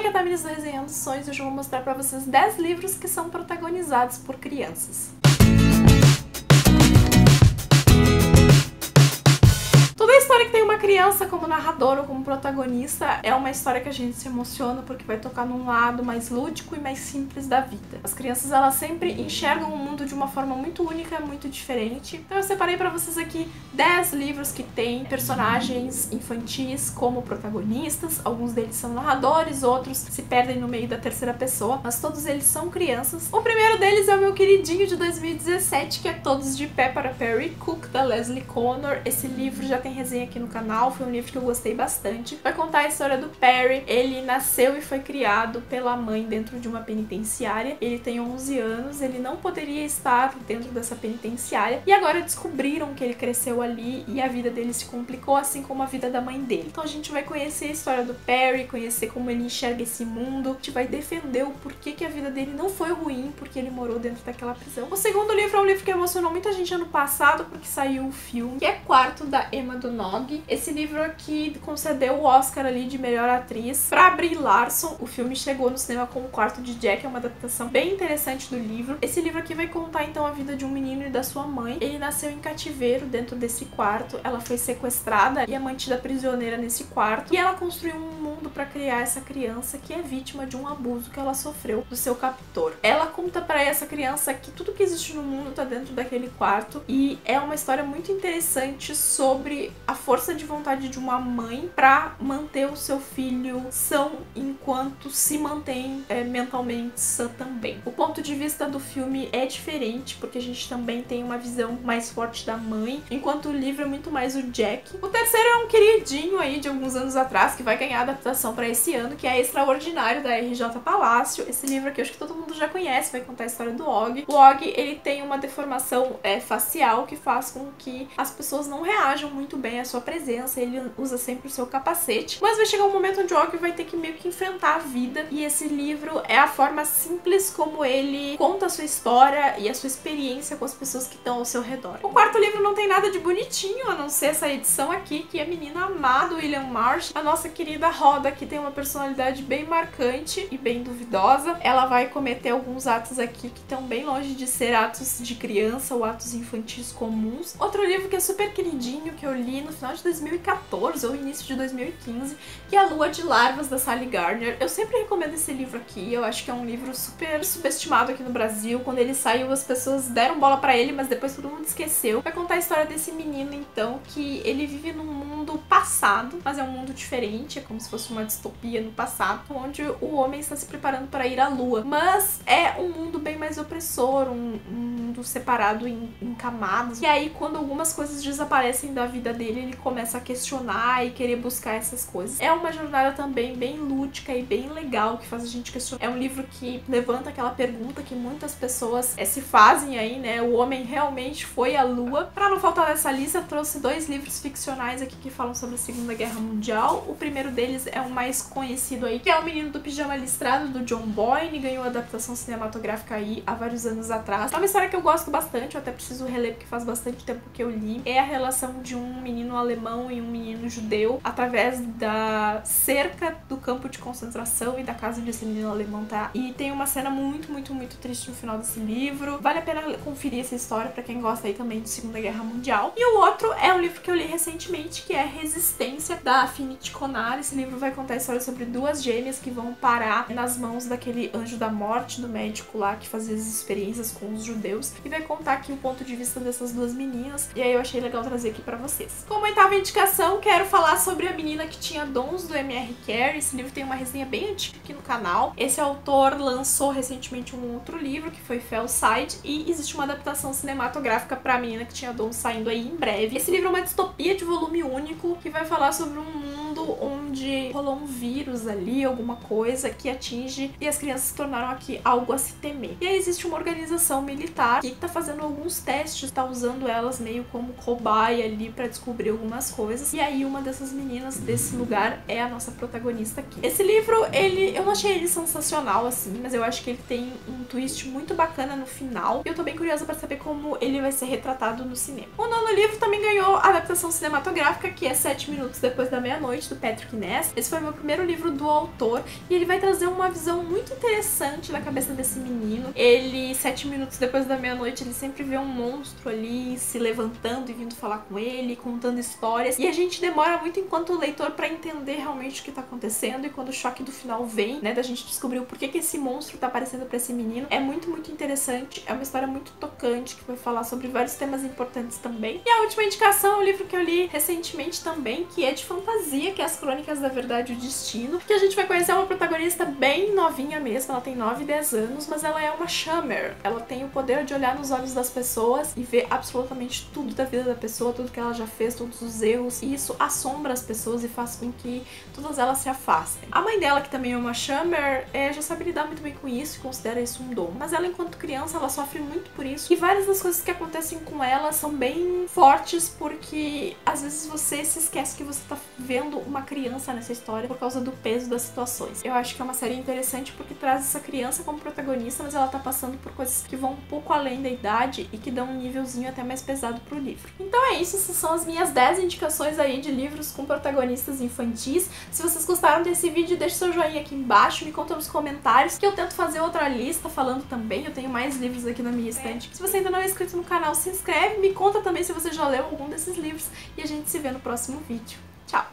aqui é a Tamiris do Resenhando Sonhos e hoje eu vou mostrar pra vocês 10 livros que são protagonizados por crianças. Toda história que tem uma criança como narrador ou como protagonista é uma história que a gente se emociona porque vai tocar num lado mais lúdico e mais simples da vida. As crianças, elas sempre enxergam o mundo de uma forma muito única, muito diferente. Então eu separei pra vocês aqui 10 livros que têm personagens infantis como protagonistas. Alguns deles são narradores, outros se perdem no meio da terceira pessoa, mas todos eles são crianças. O primeiro deles é o meu queridinho de 2017, que é Todos de Pé para Perry Cook, da Leslie Connor. Esse livro já tem resenha aqui no canal, foi um livro que eu gostei bastante. Vai contar a história do Perry. Ele nasceu e foi criado pela mãe dentro de uma penitenciária. Ele tem 11 anos, ele não poderia estar dentro dessa penitenciária e agora descobriram que ele cresceu ali e a vida dele se complicou, assim como a vida da mãe dele. Então a gente vai conhecer a história do Perry, conhecer como ele enxerga esse mundo, a gente vai defender o porquê que a vida dele não foi ruim porque ele morou dentro daquela prisão. O segundo livro é um livro que emocionou muita gente ano passado porque saiu o filme, que é Quarto, da Emma Donoghue. Esse livro aqui concedeu o Oscar ali de melhor atriz pra Brie Larson. O filme chegou no cinema com O Quarto de Jack, é uma adaptação bem interessante do livro. Esse livro aqui vai contar então a vida de um menino e da sua mãe. Ele nasceu em cativeiro dentro desse quarto, ela foi sequestrada e é mantida prisioneira nesse quarto, e ela construiu um mundo pra criar essa criança que é vítima de um abuso que ela sofreu do seu captor. Ela conta pra essa criança que tudo que existe no mundo tá dentro daquele quarto, e é uma história muito interessante sobre a força de vontade de uma mãe pra manter o seu filho são enquanto se mantém mentalmente sã também. O ponto de vista do filme é diferente, porque a gente também tem uma visão mais forte da mãe, enquanto o livro é muito mais o Jack. O terceiro é um queridinho aí de alguns anos atrás, que vai ganhar adaptação pra esse ano, que é Extraordinário, da R.J. Palácio. Esse livro aqui eu acho que todo mundo já conhece, vai contar a história do Og. O Og, ele tem uma deformação facial que faz com que as pessoas não reajam muito bem à sua presença, ele usa sempre o seu capacete, mas vai chegar um momento onde o Og vai ter que meio que enfrentar a vida, e esse livro é a forma simples como ele conta a sua história e a sua experiência com as pessoas que estão ao seu redor. O quarto livro não tem nada de bonitinho, a não ser essa edição aqui, que é a menina amada William Marsh, a nossa querida Rhoda, que tem uma personalidade bem marcante e bem duvidosa. Ela vai cometer alguns atos aqui que estão bem longe de ser atos de criança ou atos infantis comuns. Outro livro que é super queridinho, que eu li no final de 2014 ou início de 2015, que é A Lua de Larvas, da Sally Gardner. Eu sempre recomendo esse livro aqui, eu acho que é um livro super subestimado aqui no Brasil. Quando ele saiu, as pessoas deram bola pra ele, mas depois todo mundo esqueceu. Vai contar a história desse menino, então, que ele vive num mundo passado, mas é um mundo diferente, é como se fosse uma distopia no passado, onde o homem está se preparando para ir à lua. Mas é um mundo bem mais opressor, um mundo separado em camadas. E aí, quando algumas coisas desaparecem da vida dele, ele começa a questionar e querer buscar essas coisas. É uma jornada também bem lúdica e bem legal, que faz a gente questionar. É um livro que levanta aquela pergunta que muitas pessoas se fazem aí, né? O homem realmente foi à lua? Pra não faltar nessa lista, eu trouxe 2 livros ficcionais aqui que falam sobre a Segunda Guerra Mundial. O primeiro deles é o mais conhecido aí, que é O Menino do Pijama Listrado, do John Boyne, ganhou adaptação cinematográfica aí há vários anos atrás. É uma história que eu gosto bastante, eu até preciso reler porque faz bastante tempo que eu li. É a relação de um menino alemão e um menino judeu através da cerca do campo de concentração e da casa onde esse menino alemão tá. E tem uma cena muito, muito, muito triste no final desse livro. Vale a pena conferir essa história pra quem gosta aí também de Segunda Guerra Mundial. E o outro é um livro que eu li recentemente, que é Resistência, da Affinity Conar. Esse livro vai contar a história sobre 2 gêmeas que vão parar nas mãos daquele anjo da morte, do médico lá que fazia as experiências com os judeus, e vai contar aqui o ponto de vista dessas 2 meninas, e aí eu achei legal trazer aqui pra vocês. Como 8ª indicação, quero falar sobre A Menina que Tinha Dons, do M.R. Carey. Esse livro tem uma resenha bem antiga aqui no canal. Esse autor lançou recentemente um outro livro, que foi Fellside, e existe uma adaptação cinematográfica pra Menina que Tinha Dons saindo aí em breve. Esse livro é uma distopia de volume único, que vai falar sobre um mundo onde rolou um vírus ali, alguma coisa que atinge, e as crianças se tornaram aqui algo a se temer. E aí existe uma organização militar que tá fazendo alguns testes, tá usando elas meio como cobaia ali pra descobrir algumas coisas, e aí uma dessas meninas desse lugar é a nossa protagonista aqui. Esse livro, eu não achei ele sensacional assim, mas eu acho que ele tem um twist muito bacana no final, e eu tô bem curiosa pra saber como ele vai ser retratado no cinema. O 9º livro também ganhou a adaptação cinematográfica, que é 7 Minutos Depois da Meia-Noite, do Patrick trimestre. Esse foi o meu primeiro livro do autor e ele vai trazer uma visão muito interessante da cabeça desse menino. Ele, 7 minutos depois da meia-noite, ele sempre vê um monstro ali se levantando e vindo falar com ele, contando histórias. E a gente demora muito enquanto leitor pra entender realmente o que tá acontecendo, e quando o choque do final vem, né, da gente descobrir o porquê que esse monstro tá aparecendo pra esse menino, é muito, muito interessante. É uma história muito tocante, que vai falar sobre vários temas importantes também. E a última indicação é um livro que eu li recentemente também, que é de fantasia, que é As Crônicas da Verdade e o Destino, que a gente vai conhecer uma protagonista bem novinha mesmo, ela tem 9, 10 anos, mas ela é uma Shamer. Ela tem o poder de olhar nos olhos das pessoas e ver absolutamente tudo da vida da pessoa, tudo que ela já fez, todos os erros, e isso assombra as pessoas e faz com que todas elas se afastem. A mãe dela, que também é uma Shamer, já sabe lidar muito bem com isso e considera isso um dom, mas ela, enquanto criança, ela sofre muito por isso, e várias das coisas que acontecem com ela são bem fortes, porque às vezes você se esquece que você tá vendo uma criança nessa história por causa do peso das situações. Eu acho que é uma série interessante porque traz essa criança como protagonista, mas ela tá passando por coisas que vão um pouco além da idade e que dão um nívelzinho até mais pesado pro livro. Então é isso, essas são as minhas 10 indicações aí de livros com protagonistas infantis. Se vocês gostaram desse vídeo, deixe seu joinha aqui embaixo, me conta nos comentários que eu tento fazer outra lista falando também. Eu tenho mais livros aqui na minha estante. Se você ainda não é inscrito no canal, se inscreve, me conta também se você já leu algum desses livros e a gente se vê no próximo vídeo.